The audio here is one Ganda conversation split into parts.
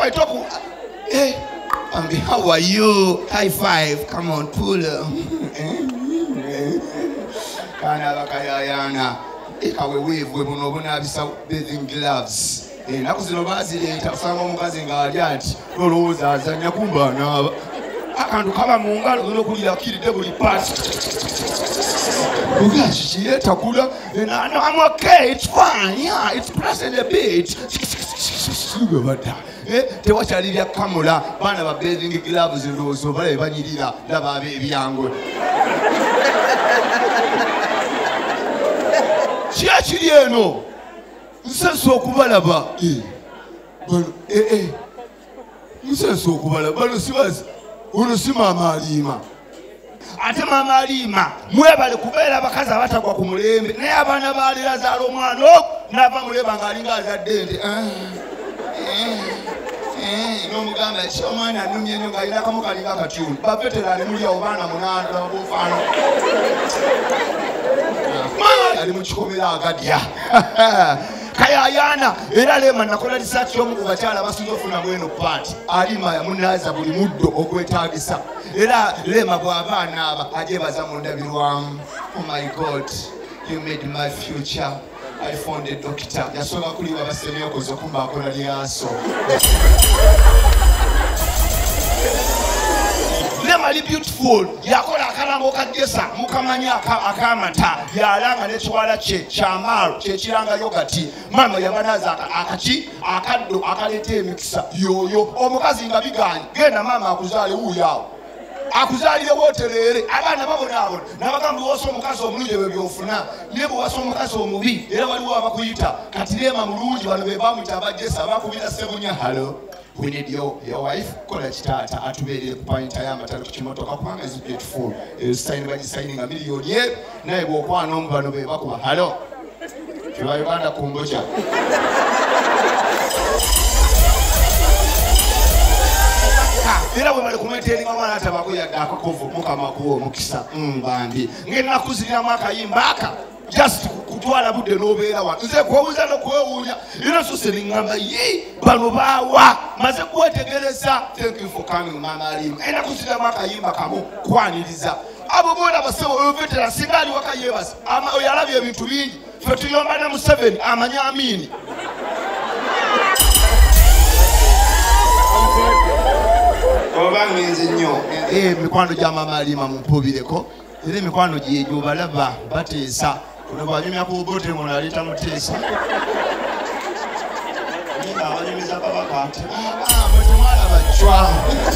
I talk. Hey, how are you? High five. Come on, pull up. Kana bakayayana. Ikawe wave webonobona bisa bathing gloves. Nakuzino bazileta kusanga omukazi ng'ali ati olowooza azannya kumba naaba akantu kaba mu ngalo olwokulira akiridde buli paati ogashi kiyeetakula I'm okay, it's fine, yeah, it's pressing a bit tewakyalirya kamula baana ba bathing gloves endowooza obalabe banyirira laba ab'ebyangwe kyakiri eno nsenso okubalaba nsenso okubalaba bano sibazi ono si maama Halima ate maama Halima mwebale kubeera abakazi abatagwa ku mulembe naye abaana baalera zaala omwana ogu n'ava muleba ng'alinga azadde nti n'omugamba ki omwana annumye nnyo ng'alina akamu kalinga akatyuni baveterani mulyawo baana munaana babufaano ali mu kikomera agadya kayayana era lema nakola research y'omu ku bakyala abasinga ofuna mweno paati Halima yamunaaza buli muddo ogwetaagisa era lema bw'abaana aba ajebaza mu ndabirwamu oh my god you made my future I found a doctor yasobola kuliwa basemyokozi okumbakola lyaso Mali beautiful yakola akalango kagesa mukamanya akamata yalanga n'ekiwala kye kyamaalo kyekiranga yogati mama yabanaza akaddo akaleta emikisa yoyo omukazi nga biganye genda mama akuzaale wuuyaawo akuzaalire wotereere abaana babonaabona nabagamba wasa omukazi omulungi bwe byofuna naye bwe wasa omukazi omubi era waliwo abakuyita kati leema mulungi bano be bamuyita abajesa bakubira Sebunya halo we need your wife kola kitata atubeerere ku payinta y'amatala ku kimotoka kubanga is beautiful sayini bagisayininga miliyoni ye naye bw'okwana omu bano be bakuba halo kiba Uganda kumboja era bwe bali kumeteringa omwana atabagoyadde akakovu mukama kuwa omukisa bambi ng'ennaku zirinamu akayimba aka just kutwala budde n'obeera wa nze kwobuuza n'okwewuunya era sose neŋŋamba ye bano baawa maze kwetegereza thank you for coming mama Halima ennaku zirinamu akayimba kamu kwaniriza abo boona basebo ovetera singa ali waka yeebasa oyo alabye ebintu bingi ffe tuyomba ne Museveni amanya amiini oba ngenze nnyo mikwano gya mama Halima mumpubireko era emikwano gyegyo balaba bateesa ono bwanyumya ku bote ngono aleta muteesa abanyumiza kabaka ati mwetemwala bacwa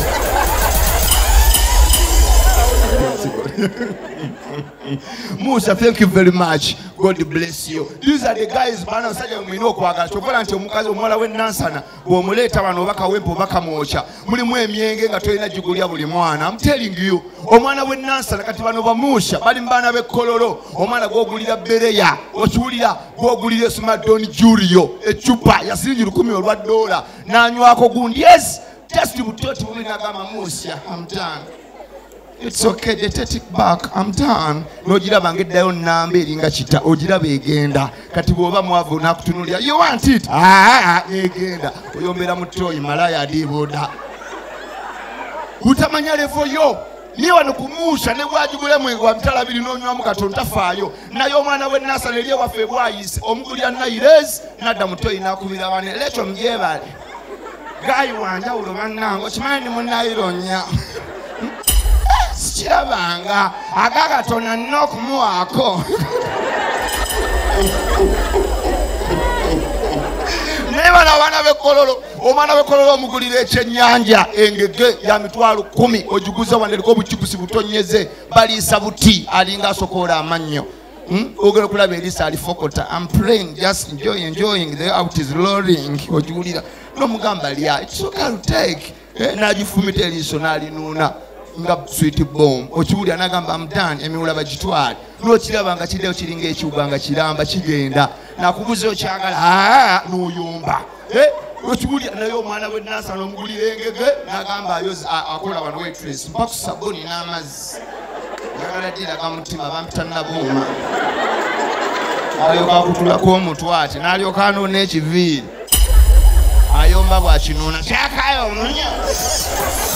Musa, thank you very much. God bless you. These are the guys bana nsajja mwino okwagala kyokola nti omukazi omuwala w'ennansana bw'omuleeta bano bakamwempo bakamwokya mulimu emyenge nga tolina gigulya buli mwana. I'm telling you omwana w'ennansana kati bano bamusha bali mu baana b'ekkololo omwana gw'ogulira bereya okiwulira gw'ogulira esmadoni Julio ecupa ya siringi 10 olwa $1 n'anywako gundi yes just butoti bumi n'agamba Musa I'm done. It's okay, they take it back. I'm done. Nojiraba ngeddayo nnamba eringa kita ogiraba egenda kati bw'oba mwavu nakutunuulira you want it egenda oyombera mutoyi malaya adiboda utamanya levo yo niye wano kumusha ne bwagigula mwenge wa mitala 2 n'onywamu katono tafaayo naye omwana w'ennansana eri ewaffe bwayise omugulya nairezi nadda mutoyi n'akubira wane lekyo mbyebale gayi wanjawulo bannange okimanyi ndi munaironya sikirabanga agakatona nnina okumuwaako naye bano abaana b'ekkololo omwana w'ekkololo omugulira ekyennyanja engege ya mitwalo 10 ogiguza wandereko obukipusi butonyeze baliisa buti alinga asokoola amannyo ogera okulaba eriisa alifokota I'm praying just enjoying the out is rolling ogiwulira n'omugamba lya it's okay to take n'agifumita eriiso n'alinuuna nga sweet bomb okiwulira n'agamba mutani emiwula bagitwale n'okiraba nga kiddeyo kiringa ekiwuga nga kiramba kigenda nakubuza okyagala n'oyomba okiwulira naye omwana w'ennansana omugulira engege n'agamba akola wano waitress mpaku sabuni n'amazzi yagala ddiraga mutima bampita nabuuma alyoka akutulako omutwe ati n'alyoka anoona ekiviiri omuyomba bwakinuuna kyakayo omunyo